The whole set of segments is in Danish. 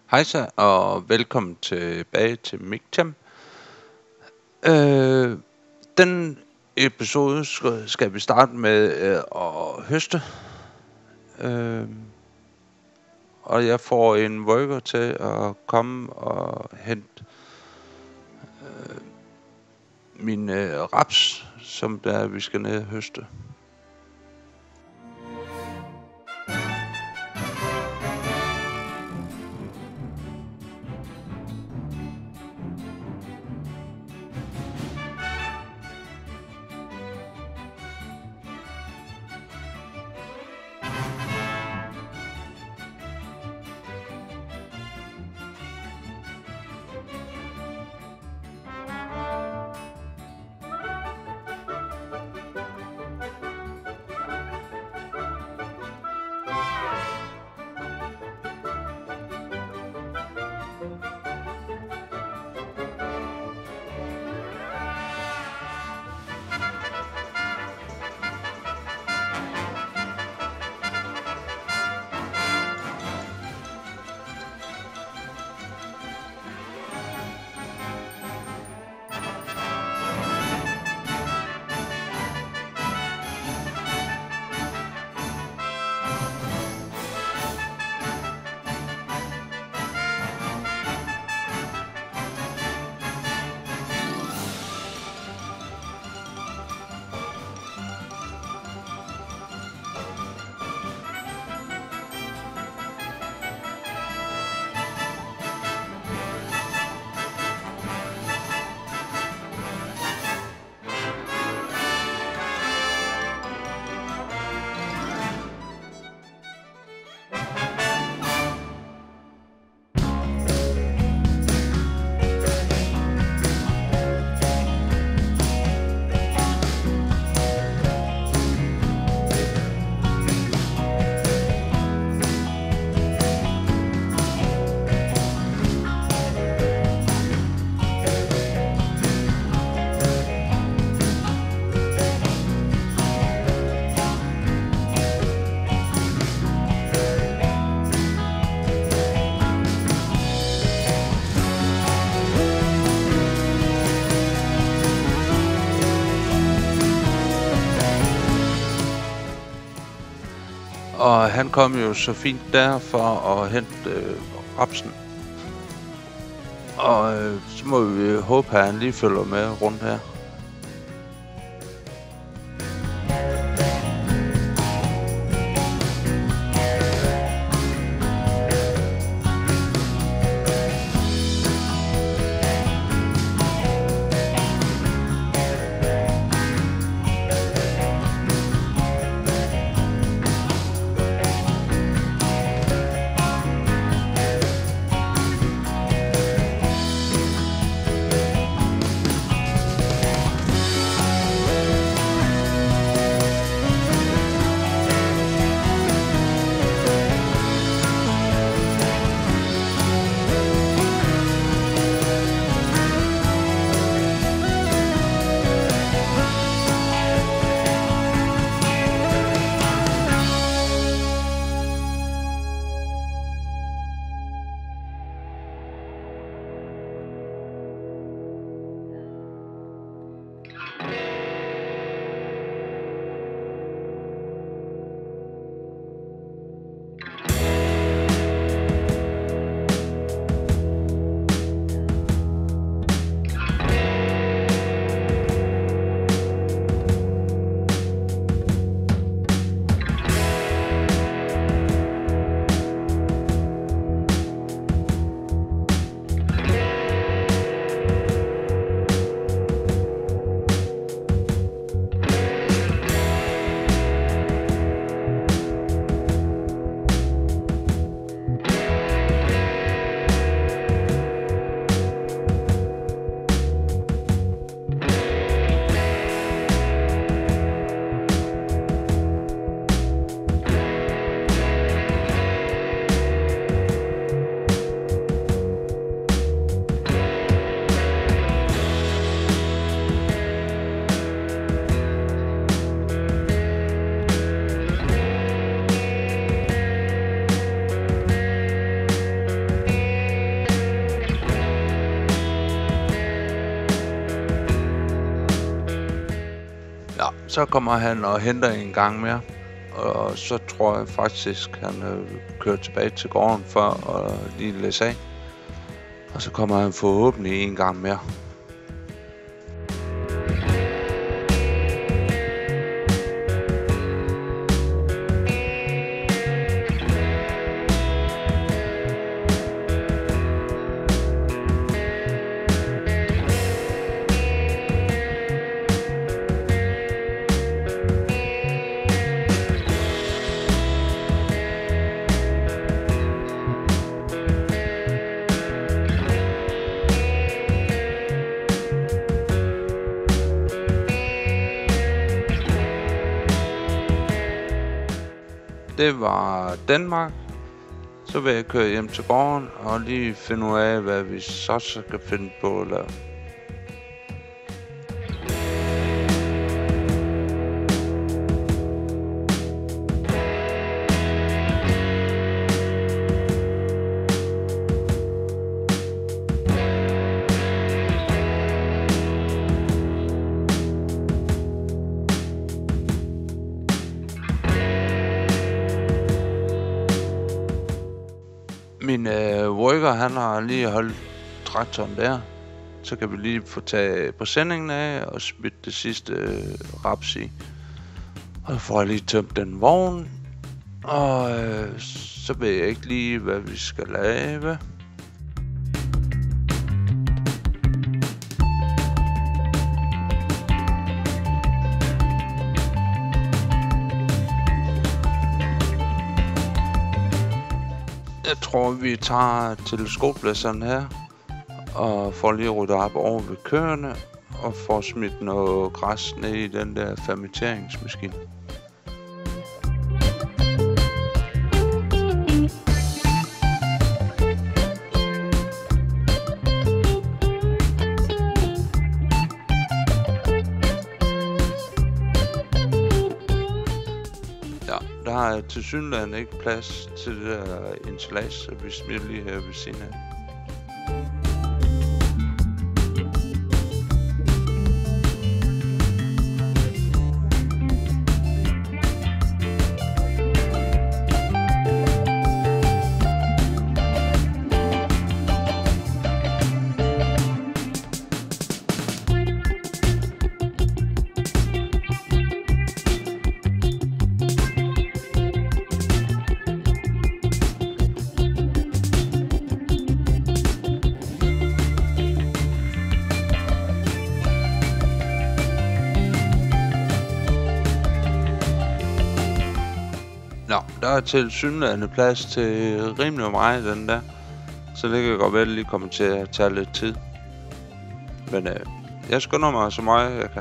Hejsa og velkommen tilbage til MikTem. Øh, den episode skal vi starte med at høste. Og jeg får en worker til at komme og hente min raps, som der vi skal ned og høste. Og han kom jo så fint der for at hente rapsen. Og så må vi håbe, at han lige følger med rundt her. Så kommer han og henter en gang mere. Og så tror jeg faktisk, han kører tilbage til gården for at lige læse af. Og så kommer han forhåbentlig en gang mere. Det var Danmark. Så vil jeg køre hjem til gården og lige finde ud af, hvad vi så skal finde på at lave. Min worker, han har lige holdt traktoren der. Så kan vi lige få taget præsendingen af og smidt det sidste raps i. Og så får jeg lige tømt den vogn. Og så ved jeg ikke lige, hvad vi skal lave. Jeg tror, vi tager teleskoplæsseren her og får lige ryddet op over ved køerne og får smidt noget græs ned i den der fermenteringsmaskine. Der er tilsyneladende ikke plads til det der ensilage, så vi smider lige her ved siden af. Nå, der er tilsyneladende plads til rimelig meget den der. Så det kan godt være, at det lige kommer til at tage lidt tid. Men jeg skynder mig så meget jeg kan.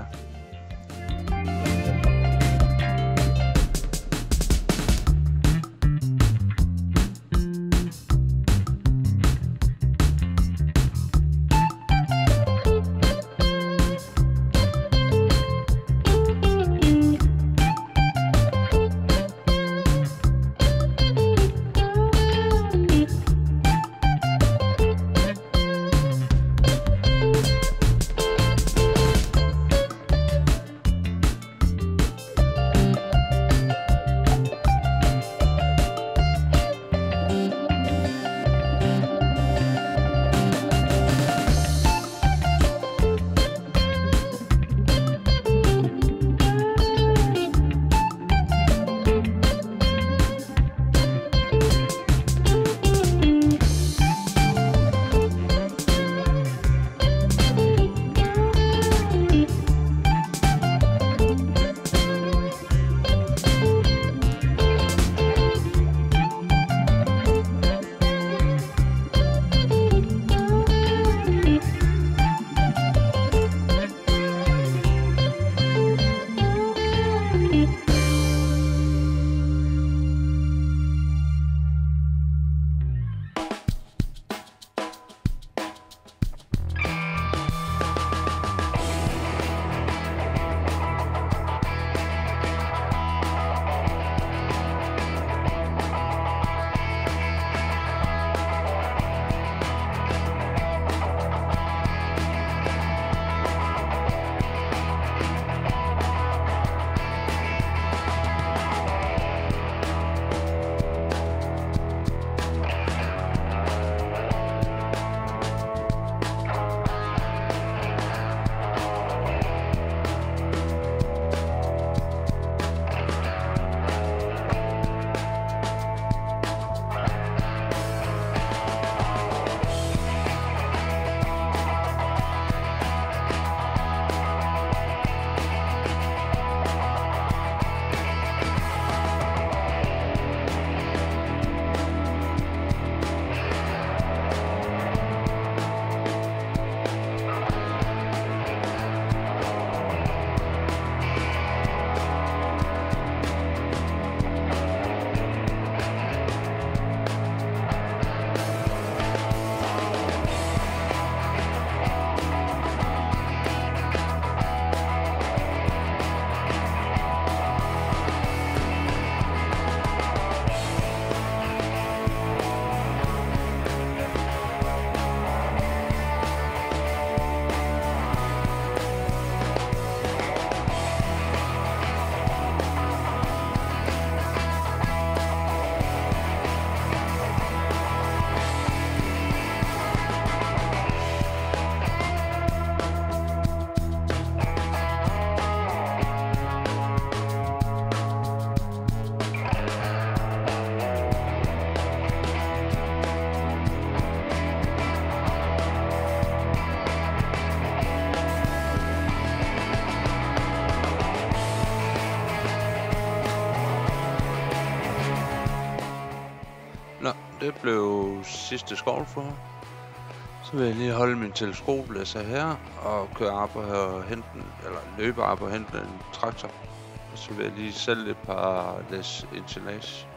det blev sidste skovlfor. Så vil jeg lige holde min teleskoplæsser her og køre op og hente eller løbe op og hente en traktor. Og så vil jeg lige sælge et par læs ensilage.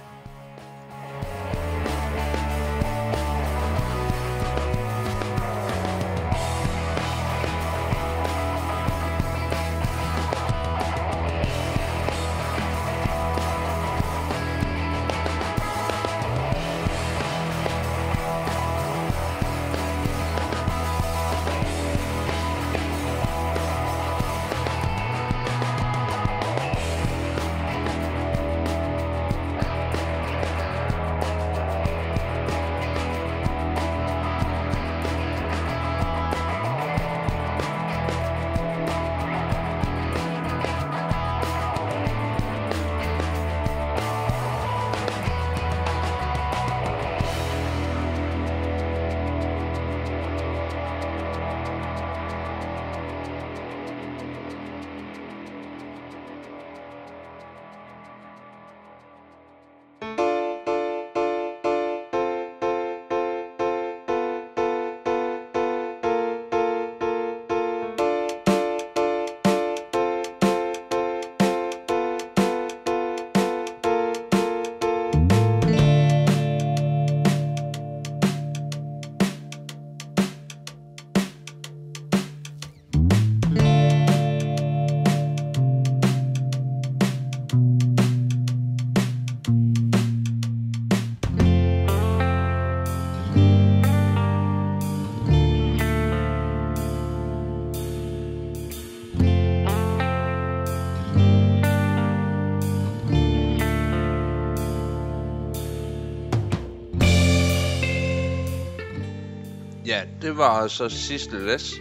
Ja, det var så sidste læs.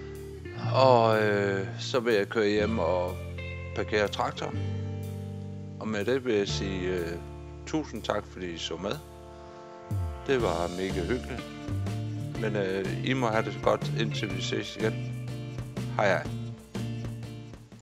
Og så vil jeg køre hjem og parkere traktor. Og med det vil jeg sige tusind tak, fordi I så med. Det var mega hyggeligt. Men I må have det godt, indtil vi ses igen. Hej hej.